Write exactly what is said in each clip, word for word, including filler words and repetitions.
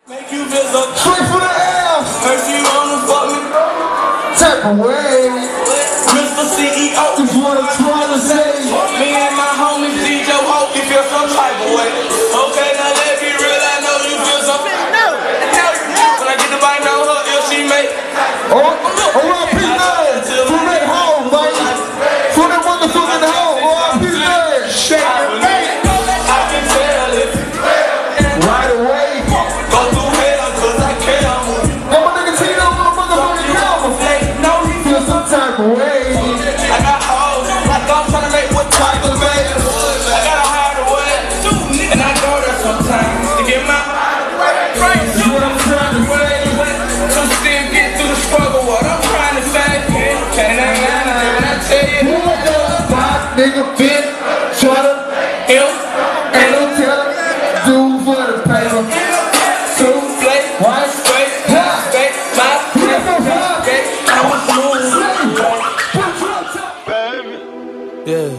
Make you feel so straight for the ass. First you wanna fuck me, type away. Mister C E O, just what I'm trying to say. Me and my homie D J Hope, you feel some type of way. Okay, now let's be real, I know you feel something. No, when I get the bite on her, if she make. Oh, oh, R P nine, from that home, baby. From that motherfucking home, R P nine. Shake it, baby. I can tell it right away. Go through hell, cause I care. And my nigga Tino on the motherfucking album. Feel some type of way. I got hoes, like I'm trying to make what type of man. I gotta hide away, and I go there sometimes to get my right. That's what I'm trying to say. To still get through the struggle, what I'm trying to say. Can I, can I tell you? Who the fuck nigga fit? Try to Him, ain't no telling. Do for the paper. two, play, White, straight, yeah. straight, my straight. I was moving. Yeah.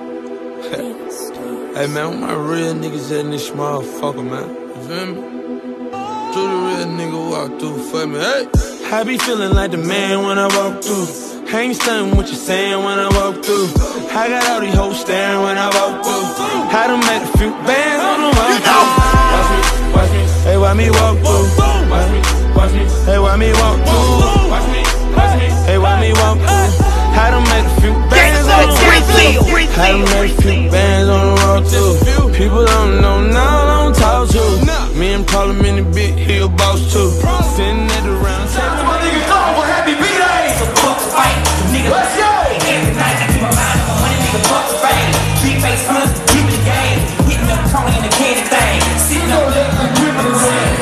Hey man, where my real niggas at in this motherfucker, man? You feel me? Do the real nigga walk through for me, hey? I be feeling like the man when I walk through. I ain't stunning what you saying when I walk through. I got all these hoes staring when I walk through. I done made a few bands on the walk through. Watch me, watch me, hey, why me walk through? Watch me, watch me, hey, why me walk through? Watch me, watch me, hey, why me walk through? I done made a few bands on the walk through. I done made a few bands on the walk through. People don't know now, I don't talk to. Me and Parliament in the big hill boss too. Sitting at the round table. my nigga come for happy B-Day. Let's go. Every night I keep my mind on my money, nigga, fuck the fame. Big face hunt, keep the game. Hitting up Tony and the candy thing. Sitting up there, I'm gripping the ring.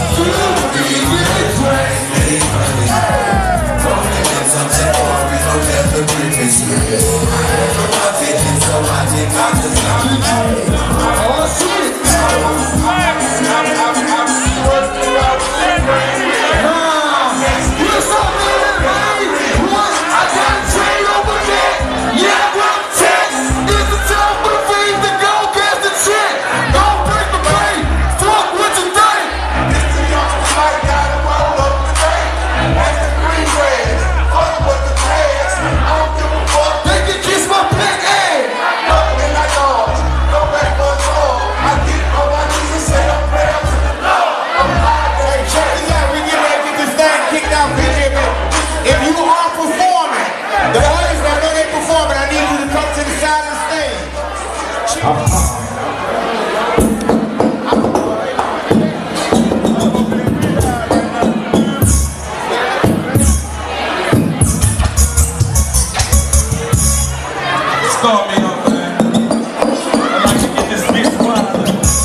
Oh shit. Start me up, man. I'd like to get this bitch wild.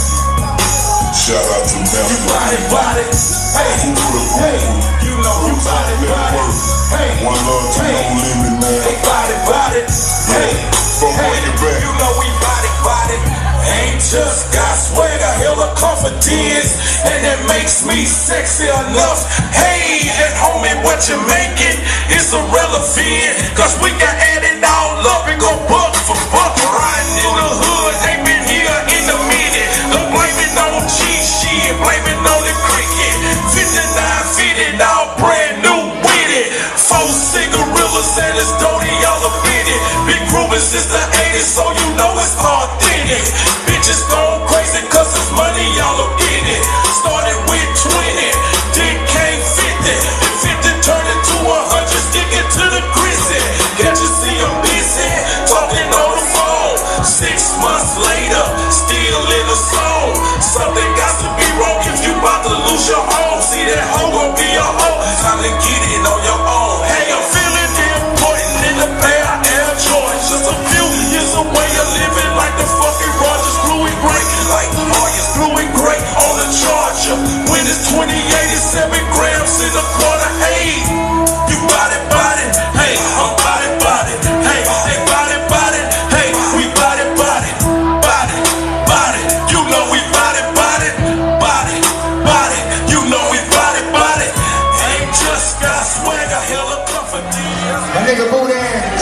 Shout out to them. You body, body. Hey, hey. You know you body, body. Hey, One love to hey. no limit, man. Hey, body, body. Hey, From hey. way back. You know we body, body. Ain't just got swagger, hella confidence, and that makes me sexy enough. Hey, and homie, what you making is irrelevant, cause we got added all up and go buck for buck. Riding in the hood, ain't been here in a minute. Don't blame it on cheese shit, blame it on the cricket. fifty-nine fitted, all brand new with it. Four cigarillas and it's dirty, all up in it. Big Ruben since the eighties, so you know it's authentic. Bitches going crazy cause it's money, y'all up in it. Started with twenty, then came fifty. Then fifty turned into a hundred, sticking to the grisly. Can't you see I'm busy, talking on the phone? Six months later, still in the zone. Something got to be wrong if you about to lose your home. See that hoe gon' be your home, time to get it on your own. Hey, I'm feeling important in the pair of Air Jordan. Just a few years away of living like the fucking Rogers, blue and gray. Like Hoyas, blue and gray on the Charger. When it's twenty eighty-seven grams in a quarter eight. You body, body, hey, I'm body, body, hey, hey, body, body, hey, we body, body, body, body. You know we body, body, body, body. You know we body, body. Ain't just got swagger, hella confidence. My nigga Booty.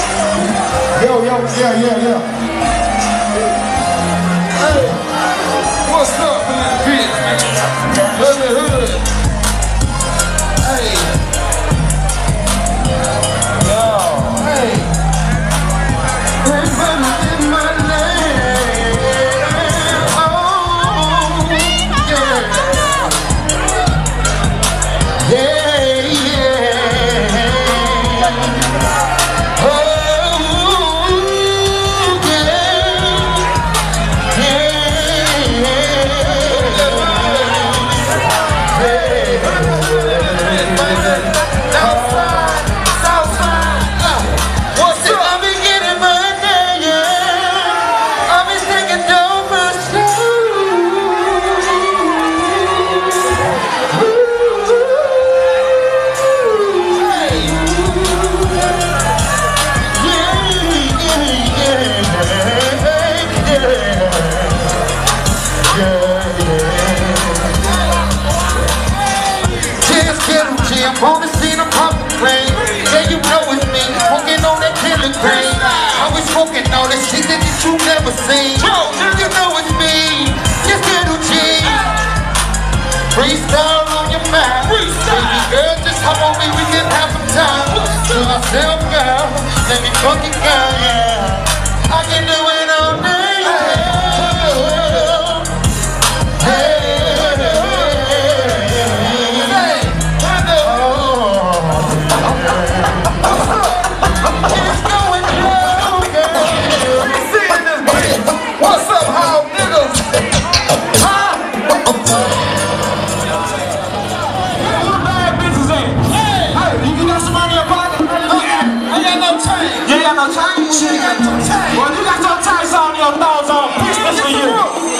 Yo, yo, yeah, yeah, yeah. Hey, what's up in that bitch, man? Let me hear it. Yeah, I'm on the scene, I'm popping clean. Yeah, you know it's me, smoking on that killer green. I was smoking all that shit that you never seen. You know it's me, yes, little G. Freestyle on your mind. Baby girl, just hop on me, we can have some time. To myself, girl, let me fucking go, yeah. I can do it all day, girl. Hey. What's up, how niggas? Huh? Where the bad bitches at? Hey, hey, you got some money in your pocket? I got no change. You got no change? She got no change. Well, you got your tights on, your thongs on. Bitch, this for you.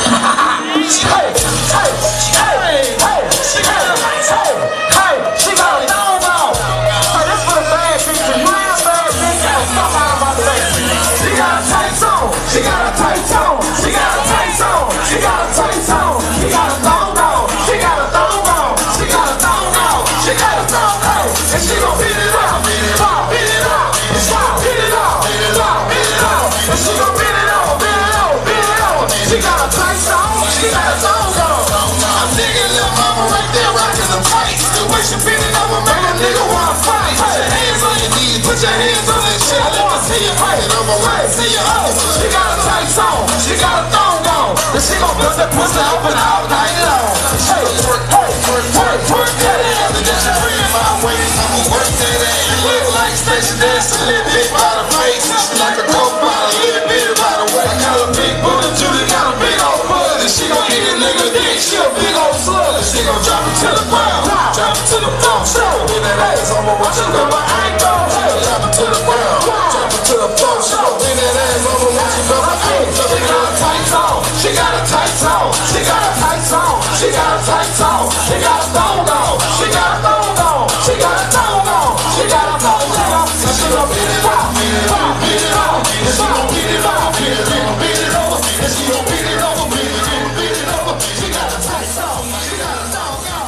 Hey, hey, hey, hey, she got a tights on. Hey, she got a thong on. Hey, this for the bad bitches. You ain't a bad bitch. Stop out of my face. She got a tights on. She got a tights on. She got a tights on. She got a tights on. She got a thong on. She got a thong on. She got a thong on. She got a thong on. And she gon' beat it up, beat it up, beat it up, beat it up, beat it up, beat it up, and she gon' beat it up, beat it up, beat it up. She got a tights on. She got a thong on. I'm digging little mama right there rocking the tights. The way she beat it up will make a nigga wanna fight. Put your hands on your knees, put your hands on that shit. Let me see you fight. I'ma wait till you up. She got a tights on. She got a thong on. And she gon' bust that pussy open all night long. Hey, twerk, hey, twerk, twerk, twerk that ass. And then she bring it my way. I'ma work that ass. You look like Stacey Dash, a little bit by the face. She like a coke bottle, a little bit by the way. I got a big booty, Judy got a big old bud. And she gon' eat a nigga dick, she a big old slut. And she gon' drop it to the ground, drop it to the floor. With that ass, I'ma watch it go, but I ain't gon' drop it to the ground, drop it to the floor. She gon' bring that ass, I'ma watch it go, but I ain't gon' She got a tights on, she got a tights on, she got a tights on, she got a tights on, she got a thong on, she got a thong on, she got a thong on, she got a thong on. And she gon' beat it up, beat it up, beat it up, and she gon' beat it up, beat it up, beat it over, and she gon' beat it over, beat it over, beat it over. She got a tights on, she got a thong on.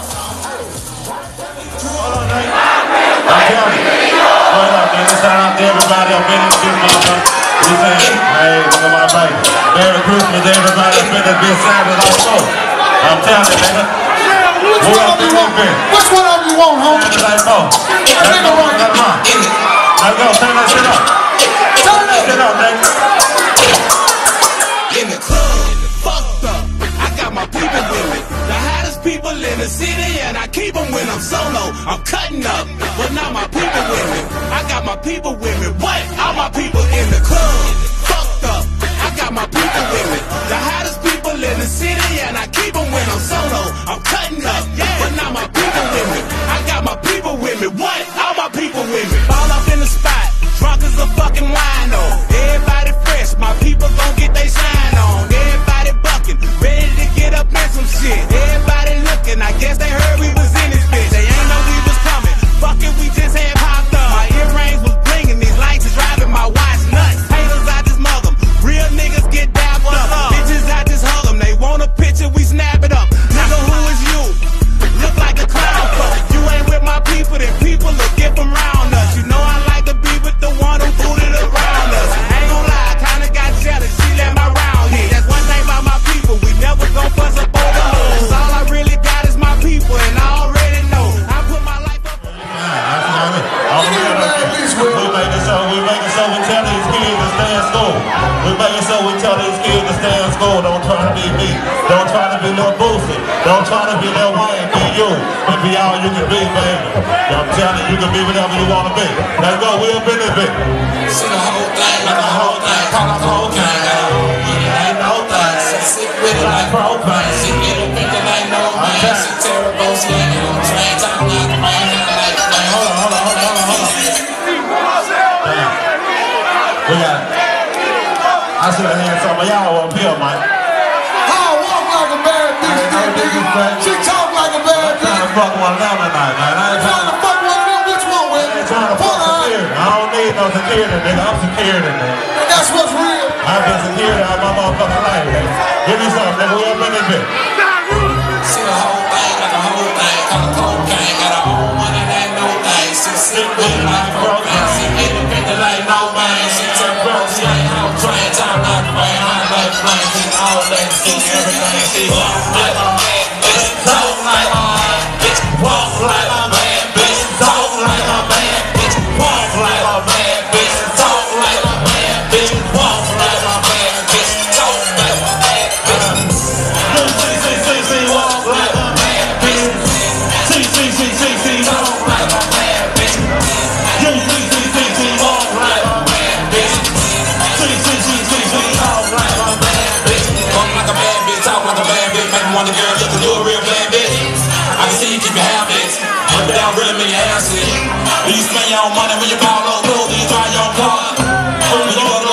Hold on, Nate. I'm telling you. Hold up, man. Shout out to everybody up in this motherfucker. We saying, hey, look at my baby. Merry Christmas, everybody up in this bitch Saturday like so. I'm telling you, nigga. Which one of you want? Which one of you want, homie? Like so. Let's go, let's rock. Let's go, turn that shit up. Turn that shit up, nigga. In the club, fucked up. I got my people with me. The hottest people in the city, and I keep them when I'm solo. I'm cutting up, but not my people with me. I got my people with me. What? All my people in the club, fucked up. I got my people with me. The hottest people in the city, and I keep them when I'm solo. I'm cutting up, but not my people with me. I got my people with me. What? All my people with me. All up in the spot, drunk as a fucking wino. Everybody fresh, my people gon' get they shine on. Everybody bucking, ready to get up in some shit. Everybody looking, I guess they heard we was in this bitch. They ain't know we was coming. Fuck it, we just had popped up. My earrings was blinging, these lights is driving my watch nuts. Haters, I just mug them. Real niggas get dapped up. Bitches, I just hug them. They want a picture, we snap it up. Nigga, who is you? Look like a clown fuck. You ain't with my people, then people look different around us. You know I like to be with the one who booted around us. I ain't gon' lie, I kinda got jealous. She let my round hit. That's one thing about my people, we never gon' fuss up over hoes. All I really got is my people, and I already know. I put my life up. We make it so we make it so we tell these kids to stay in school. We make it so we tell these kids to stay in school. Don't try to be me. Don't try to be no Boosie. Don't try to be that Wayne. Be you. And be all you can be, baby. I'm telling you, you can be whatever you want to be. Let's go. We'll be this bitch. See the whole thing, like the whole thing, call it the whole thing. Ain't no thing. Sick with it like propane. She get a picture like no man. She terrible, slinging on trains. I'm not the man. Hold on, hold on, hold on, hold on, hold on. We got I should have had some of y'all up here, Mike. I don't walk like a bad bitch, nigga. She talk like a bad bitch. I'm trying to fuck one of them tonight, man. I ain't Trying to fuck one of them? Which one, Will? I ain't trying to fuck security. I don't need no security, nigga. I'm security, nigga. And that's what's real. I've been security all my motherfucking life, nigga. Give me something, nigga. We up in this bitch. See the whole thing, like the whole thing, call it cocaine. Got a whole one of that everything. See, walk like a bad bitch, talk like a bad bitch, walk like a bad bitch, talk like a bad bitch, walk like a bad bitch, talk like a bad bitch, walk like a bad bitch, talk like a bad bitch. See, see, see, see, walk like a bad bitch. See, see, see, see, see, walk like a bad bitch. You see, see, see, see, walk like a bad bitch. See, see, see, see, see, talk like a bad bitch. Walk like a bad bitch, talk like a bad bitch. Make me want the girl look to do a real bad bitch. I can see you keep your habits, but that don't really mean your ass. Do you spend your own money when you ball over? Do you try your own car? When you go to